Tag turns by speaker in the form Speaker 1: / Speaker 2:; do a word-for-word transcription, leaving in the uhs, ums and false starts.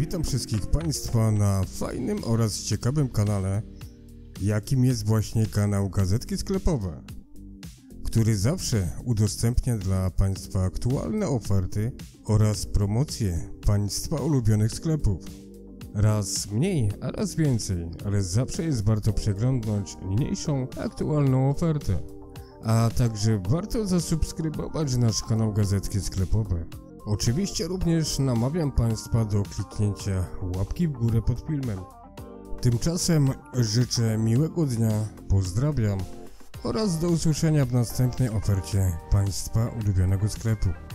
Speaker 1: Witam wszystkich Państwa na fajnym oraz ciekawym kanale, jakim jest właśnie kanał Gazetki Sklepowe, który zawsze udostępnia dla Państwa aktualne oferty oraz promocje Państwa ulubionych sklepów. Raz mniej, a raz więcej, ale zawsze jest warto przeglądnąć niniejszą aktualną ofertę. A także warto zasubskrybować nasz kanał Gazetki Sklepowe. Oczywiście również namawiam Państwa do kliknięcia łapki w górę pod filmem. Tymczasem życzę miłego dnia, pozdrawiam oraz do usłyszenia w następnej ofercie Państwa ulubionego sklepu.